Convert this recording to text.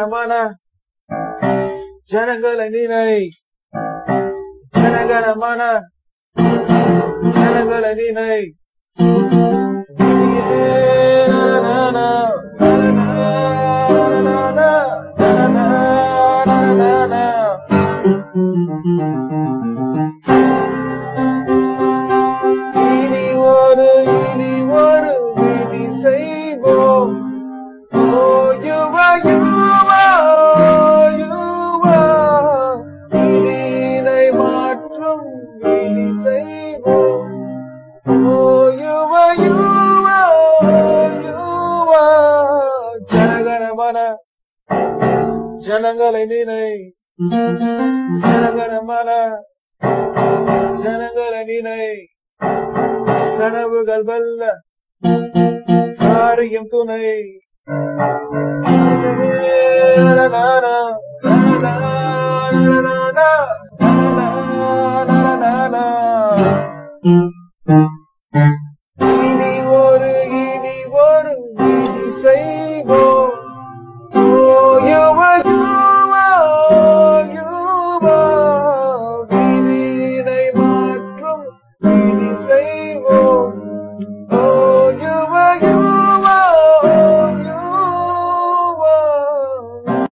ஜனகணமன ஜனங்களை நினை ஜனகணமன ஜனங்களை நினை இனி ஒரு விதி செய்வோம். விதியினை மாற்றும் விதி செய்வோம். ஜனகணமன ஜனங்களை நினை ஜனகணமன ஜனங்களை நினை கனவுகள் வல்ல காரியம் துணை. Na